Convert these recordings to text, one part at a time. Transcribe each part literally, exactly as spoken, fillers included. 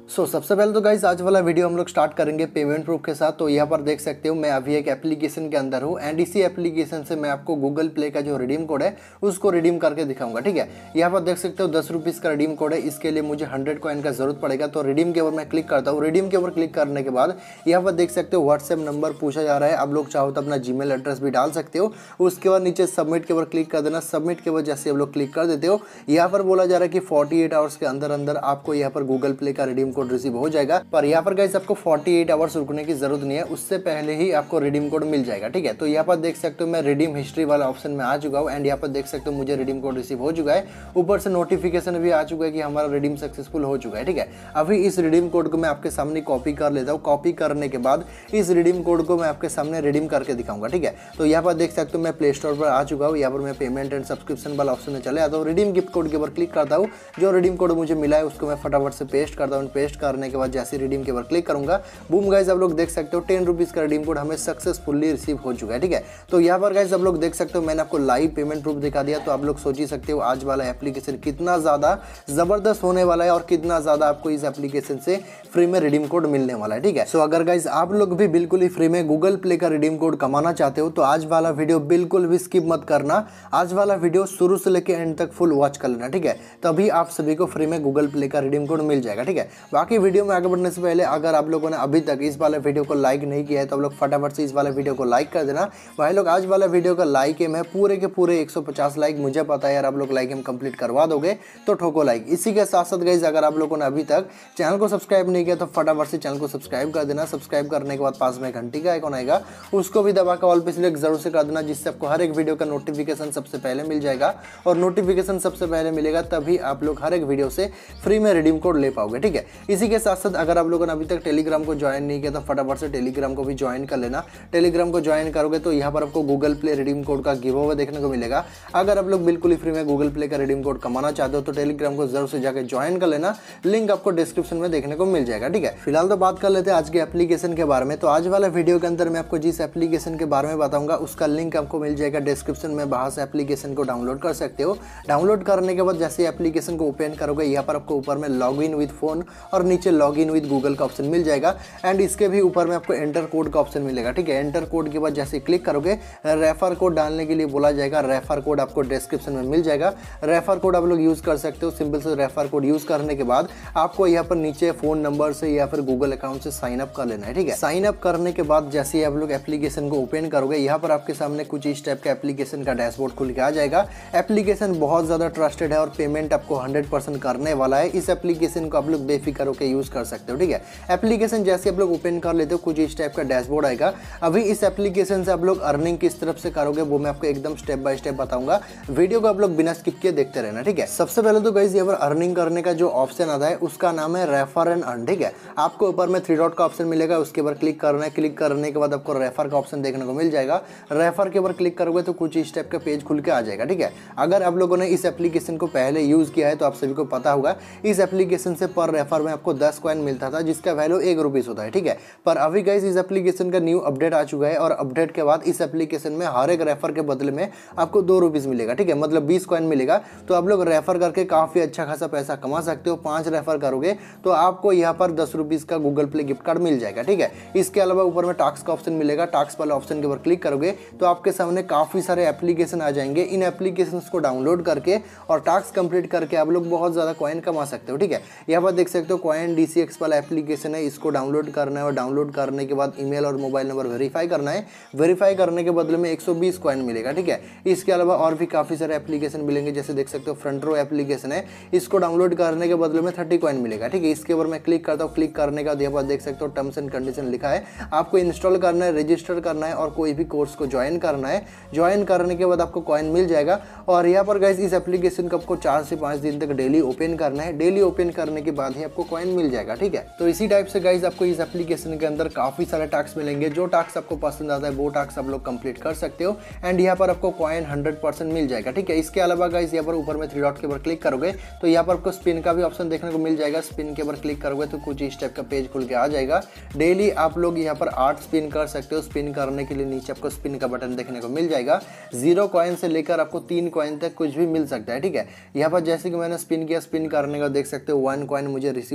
सो so, सबसे पहले तो गाइस आज वाला वीडियो हम लोग स्टार्ट करेंगे पेमेंट प्रूफ के साथ। तो यहाँ पर देख सकते हो मैं अभी एक एप्लीकेशन के अंदर हूँ एंड इसी एप्लीकेशन से मैं आपको गूगल प्ले का जो रिडीम कोड है उसको रिडीम करके दिखाऊंगा। ठीक है, यहाँ पर देख सकते हो दस रुपीज़ का रिडीम कोड है। इसके लिए मुझे हंड्रेड कॉइन का जरूरत पड़ेगा। तो रिडीम के ऊपर मैं क्लिक करता हूँ। रिडीम के ऊपर क्लिक करने के बाद यहाँ पर देख सकते हो व्हाट्सएप नंबर पूछा जा रहा है। आप लोग चाहो तो अपना जी मेल एड्रेस भी डाल सकते हो। उसके बाद नीचे सबमिट के ऊपर क्लिक कर देना। सबमिट के बाद जैसे आप लोग क्लिक कर देते हो, यहाँ पर बोला जा रहा है कि फोर्टी एट आवर्स के अंदर अंदर आपको यहाँ पर गूगल प्ले का रिडीम कोड रिसीव हो जाएगा। पर यहाँ पर गाइस आपको अड़तालीस आवर्स रुकने की जरूरत नहीं है, उससे पहले ही आपको रिडीम कोड मिल जाएगा। ठीक है, तो यहाँ पर देख सकते हो मैं रिडीम हिस्ट्री वाला ऑप्शन में आ चुका हूँ एंड यहाँ पर देख सकते हो मुझे रिडीम कोड रिसीव हो चुका है। ऊपर से नोटिफिकेशन भी आ चुका है कि हमारा रिडीम सक्सेसफुल हो चुका है। ठीक है, अभी इस रिडीम कोड को मैं आपके सामने कॉपी कर लेता हूँ। कॉपी करने के बाद इस रिडीम कोड को मैं आपके सामने रिडीम करके दिखाऊंगा। ठीक है, तो यहाँ पर देख सकते हो मैं प्ले स्टोर पर आ चुका हूँ। यहाँ पर मैं पेमेंट एंड सब्सक्रिप्शन वाला ऑप्शन में चले आता हूँ। रिडीम गिफ्ट कोड के ऊपर क्लिक करता हूँ। जो रिडीम कोड मुझे मिला है उसको मैं फटाफट से पेस्ट करता हूँ। पेस्ट करने के बाद जैसे रिडीम के ऊपर क्लिक करूंगा, बूम गाइस आप लोग देख सकते हो टेन रुपीज का रिडीम कोड हमें सक्सेसफुली रिसीव हो चुका है। ठीक है, तो यहाँ पर गाइस आप लोग देख सकते हो मैंने आपको लाइव पेमेंट प्रूफ दिखा दिया। तो आप लोग सोच ही सकते हो आज वाला एप्लीकेशन कितना ज्यादा जबरदस्त होने वाला है और कितना ज्यादा आपको इस एप्लीकेशन से फ्री में रिडीम कोड मिलने वाला है। ठीक है, सो अगर गाइस आप लोग भी बिल्कुल ही फ्री में गूगल प्ले का रिडीम कोड कमाना चाहते हो तो आज वाला वीडियो बिल्कुल भी स्किप मत करना। आज वाला वीडियो शुरू से लेकर एंड तक फुल वॉच कर लेना। ठीक है, तभी आप सभी को फ्री में गूगल प्ले का रिडीम कोड मिल जाएगा। ठीक है, बाकी वीडियो में आगे बढ़ने से पहले अगर आप लोगों ने अभी तक इस वाले वीडियो को लाइक नहीं किया है तो आप लोग फटाफट से इस वाले वीडियो को लाइक कर देना। भाई लोग आज वाला वीडियो का लाइक है मैं पूरे के पूरे एक सौ पचास लाइक, मुझे पता है यार आप लोग लाइक हम कंप्लीट करवा दोगे, तो ठोको लाइक। इसी के साथ साथ गाइस अगर आप लोगों ने अभी तक चैनल को सब्सक्राइब नहीं किया तो फटाफट से चैनल को सब्सक्राइब कर देना। सब्सक्राइब करने के बाद पास में घंटी का आइकॉन आएगा, उसको भी दबा कर ऑल पे सिलेक्ट जरूर से कर देना, जिससे आपको हर एक वीडियो का नोटिफिकेशन सबसे पहले मिल जाएगा। और नोटिफिकेशन सबसे पहले मिलेगा तभी आप लोग हर एक वीडियो से फ्री में रिडीम कोड ले पाओगे। ठीक है, इसी के साथ साथ अगर आप लोगों ने अभी तक टेलीग्राम को ज्वाइन नहीं किया तो फटाफट से टेलीग्राम को भी ज्वाइन कर लेना। टेलीग्राम को ज्वाइन करोगे तो यहाँ पर आपको गूगल प्ले रिडीम कोड का गिव अवे देखने को मिलेगा। अगर आप लोग बिल्कुल ही फ्री में गूगल प्ले का रिडीम कोड कमाना चाहते हो तो टेलीग्राम को जरूर से जाकर ज्वाइन कर लेना। लिंक आपको डिस्क्रिप्शन में देखने को मिल जाएगा। ठीक है, फिलहाल तो बात कर लेते हैं आज के एप्लीकेशन के बारे में। तो आज वाला वीडियो के अंदर मैं आपको जिस एप्लीकेशन के बारे में बताऊंगा उसका लिंक आपको मिल जाएगा डिस्क्रिप्शन में। बाहर से एप्लीकेशन को डाउनलोड कर सकते हो। डाउनलोड करने के बाद जैसे एप्लीकेशन को ओपन करोगे यहाँ पर आपको ऊपर में लॉग इन विद फोन और नीचे लॉग इन विद गूगल का ऑप्शन मिल जाएगा एंड इसके भी ऊपर में आपको एंटर कोड का ऑप्शन मिलेगा। ठीक है, एंटर कोड के बाद जैसे क्लिक करोगे रेफर कोड डालने के लिए बोला जाएगा। रेफर कोड आपको डिस्क्रिप्शन में मिल जाएगा। रेफर कोड आप लोग यूज कर सकते हो। सिंपल से रेफर कोड यूज करने के बाद आपको यहाँ पर नीचे फोन नंबर से या फिर गूगल अकाउंट से साइन अप कर लेना है। ठीक है, साइन अप करने के बाद जैसे आप लोग एप्लीकेशन को ओपन करोगे यहाँ पर आपके सामने कुछ इस टाइप का एप्लीकेशन का डैशबोर्ड खुल के आ जाएगा। एप्लीकेशन बहुत ज्यादा ट्रस्टेड है और पेमेंट आपको हंड्रेड परसेंट करने वाला है। इस एप्लीकेशन को आप लोग बेफिक्र होकर यूज कर सकते हो। ठीक है, एप्लीकेशन जैसे आप लोग ओपन कर लेते हो कुछ इस टाइप का डैशबोर्ड आएगा। अभी इस एप्लीकेशन से आप लोग अर्निंग किस तरफ से करोगे वो मैं आपको एकदम स्टेप बाय स्टेप बताऊंगा। वीडियो को आप लोग बिना स्किप किए देखते रहना। ठीक है, सबसे पहले तो गाइस यहाँ पर अर्निंग करने का जो ऑप्शन आता है उसका नाम है रेफर एंड अर्न। ठीक है, आपको ऊपर में थ्री डॉट का ऑप्शन मिलेगा, उसके ऊपर क्लिक करना है। क्लिक करने के बाद आपको रेफर का ऑप्शन देखने को मिल जाएगा। रेफर के ऊपर क्लिक करोगे तो कुछ इस टाइप का पेज खुल के आ जाएगा। ठीक है, अगर आप लोगों ने इस एप्लीकेशन को पहले यूज किया है तो आप सभी को पता होगा इस एप्लीकेशन से पर रेफर में आपको दस कॉइन मिलता था जिसका वैल्यू एक रुपीस होता है। ठीक है, पर अभी गाइस इस एप्लीकेशन का न्यू अपडेट आ चुका है और अपडेट के बाद इस एप्लीकेशन में हर एक रेफर के बदले में आपको दो रुपीस मिलेगा। ठीक है, मतलब बीस कॉइन मिलेगा। तो आप लोग रेफर करके काफी अच्छा खासा पैसा कमा सकते हो। पांच रेफर करोगे तो आपको यहाँ पर दस रुपीस का गूगल प्ले गिफ्ट कार्ड मिल जाएगा। ठीक है, इसके अलावा ऊपर में टास्क का ऑप्शन मिलेगा। टास्क वाले ऑप्शन के ऊपर क्लिक करोगे तो आपके सामने काफी सारे एप्लीकेशन आ जाएंगे। इन एप्लीकेशन को डाउनलोड करके और टास्क कंप्लीट करके आप लोग बहुत ज्यादा कॉइन कमा सकते हो। ठीक है, यहाँ पर देख सकते हो कॉइन डीसीएक्स वाला एप्लीकेशन है, इसको डाउनलोड करना है और डाउनलोड करने के बाद ईमेल और मोबाइल नंबर वेरीफाई करना है। वेरीफाई करने के बदले में एक सौ बीस कॉइन मिलेगा। ठीक है, इसके अलावा और भी काफी सारे एप्लीकेशन मिलेंगे। जैसे देख सकते हो फ्रंट रो एप्लीकेशन है, इसको डाउनलोड करने के बदले में तीस कॉइन मिलेगा। ठीक है, इसके ऊपर मैं क्लिक करता हूँ। क्लिक करने का यहाँ पर देख सकते हो टर्म्स एंड कंडीशन लिखा है। आपको इंस्टॉल करना है, रजिस्टर करना है और कोई भी कोर्स को ज्वाइन करना है। ज्वाइन करने के बाद आपको कॉइन मिल जाएगा। और यहाँ पर गाइस इस एप्लीकेशन को आपको चार से पांच दिन तक डेली ओपन करना है। डेली ओपन करने के बाद ही आपको कॉइन मिल जाएगा। ठीक है, तो इसी टाइप से गाइस आपको इस एप्लीकेशन के अंदर काफी सारे टास्क मिलेंगे। जो टास्क आपको पसंद आता है वो टास्क आप लोग कंप्लीट कर सकते हो एंड यहाँ पर आपको कॉइन हंड्रेड परसेंट मिल जाएगा। ठीक है, इसके अलावा गाइस यहाँ पर ऊपर में थ्री डॉट के ऊपर क्लिक करोगे तो यहाँ पर आपको स्पिन का भी ऑप्शन देखने को मिल जाएगा। स्पिन के ऊपर क्लिक करोगे तो कुछ इस टाइप का पेज खुल के आ जाएगा। डेली आप लोग यहाँ पर आठ स्पिन कर सकते हो। स्पिन करने के लिए नीचे आपको स्पिन का बटन देखने को मिल जाएगा। जीरो कॉइन से लेकर आपको तीन कॉइन तक कुछ भी मिल सकता है। ठीक है, यहाँ पर जैसे कि मैंने स्पिन किया, स्पिन करने का देख सकते हो वन कॉइन मुझे रिसीव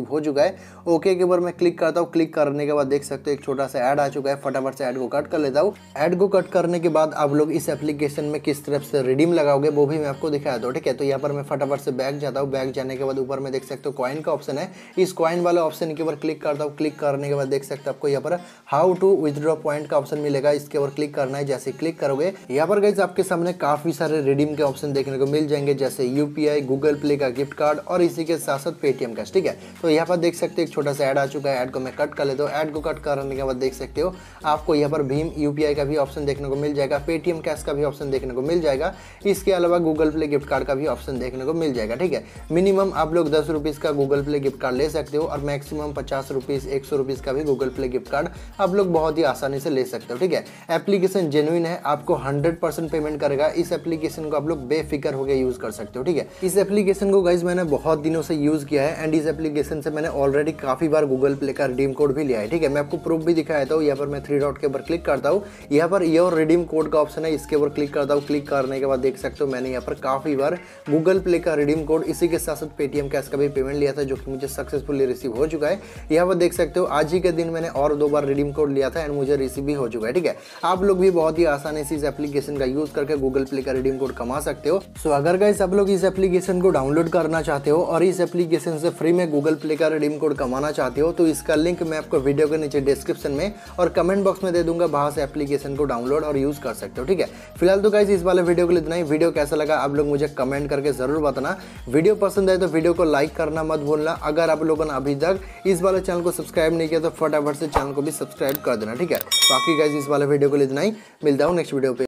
रिसीव हो चुका है। ओके के ऊपर मैं क्लिक करता हूँ। क्लिक करने के बाद देख सकते हो एक छोटा सा ऐड आ चुका है। फटाफट से ऐड को कट कर लेता हूँ। ऐड को कट करने के बाद आप लोग इस एप्लीकेशन में किस तरह से रिडीम लगाओगे वो भी मैं आपको दिखाया दो, ठीक है। तो यहाँ पर मैं फटाफट से बैक जाता हूँ। बैक जाने के बाद ऊपर में देख सकते हो कॉइन का ऑप्शन है। इस कॉइन वाले ऑप्शन के ऊपर क्लिक करता हूँ। क्लिक करने के बाद देख सकते हो आपको यहाँ पर हाउ टू विथड्रॉ पॉइंट का ऑप्शन मिलेगा। इसके ऊपर क्लिक करना है। जैसे क्लिक करोगे यहाँ पर गाइस आपके सामने काफी सारे रिडीम के ऑप्शन देखने को मिल जाएंगे, जैसे यूपीआई, गूगल प्ले का गिफ्ट कार्ड और इसी के साथ साथ पेटीएम कैश, ठीक है। तो यहाँ पर देख सकते हो एक छोटा सा ऐड आ चुका है। ऐड को मैं कट कर लेता हूँ। ऐड को कट करने के बाद देख सकते हो आपको यहाँ पर भीम यूपीआई का भी ऑप्शन देखने को मिल जाएगा, पेटीएम कैश का भी ऑप्शन देखने को मिल जाएगा। इसके अलावा गूगल प्ले गिफ्ट कार्ड का भी ऑप्शन देखने को मिल जाएगा, ठीक है। मिनिमम आप लोग दस रुपीज का गूगल प्ले गिफ्ट कार्ड ले सकते हो और मैक्सिमम पचास रुपीज एक सौ रुपीज का भी गूगल प्ले गिफ्ट कार्ड आप लोग बहुत ही आसानी से ले सकते हो, ठीक है। एप्लीकेशन जेन्युइन है, आपको हंड्रेड परसेंट पेमेंट करेगा। इस एप्लीकेशन को आप लोग बेफिक्र होकर यूज कर सकते हो, ठीक है। इस एप्लीकेशन को गाइज मैंने बहुत दिनों से यूज किया है एंड इस एप्लीकेशन से मैंने ऑलरेडी काफी बार गूगल प्ले का रिडीम कोड भी लिया है, ठीक है। मैं आपको प्रूफ भी दिखाया था। यहाँ पर मैं थ्री डॉट के ऊपर क्लिक करता हूँ। यहाँ पर योर रिडीम कोड का ऑप्शन है, इसके ऊपर क्लिक करता हूँ। क्लिक करने के बाद देख सकते हो मैंने यहाँ पर काफी बार गूगल प्ले का रिडीम कोड, इसी के साथ साथ पेटीएम कैश का भी पेमेंट लिया था, जो कि मुझे सक्सेसफुली रिसीव हो चुका है। यहाँ पर देख सकते हो आज ही के दिन मैंने और दो बार रिडीम कोड लिया था एंड मुझे रिसीव भी हो चुका है, ठीक है। आप लोग भी बहुत ही आसानी से इस एप्लीकेशन का यूज करके गूगल प्ले का रिडीम कोड कमा सकते हो। सो so, अगर गाइस आप लोग इस एप्लीकेशन को डाउनलोड करना चाहते हो और इस एप्लीकेशन से फ्री में गूगल प्ले का रिडीम कोड कमाना चाहते हो तो इसका लिंक मैं आपको वीडियो के नीचे डिस्क्रिप्शन में और कमेंट बॉक्स में दे दूंगा, वहां से एप्लीकेशन को डाउनलोड और यूज कर सकते हो, ठीक है। फिलहाल तो गाइस इस वाले वीडियो के लिए इतना ही। वीडियो कैसा लगा आप लोग मुझे कमेंट करके जरूर बताना। वीडियो पसंद आए तो वीडियो को लाइक करना मत भूलना। अगर आप लोगों ने अभी तक इस वाले चैनल को सब्सक्राइब नहीं किया तो फटाफट से चैनल को भी सब्सक्राइब कर देना, ठीक है। बाकी गाइस इस वाले वीडियो के लिए इतना ही। मिलता हूँ नेक्स्ट वीडियो पे।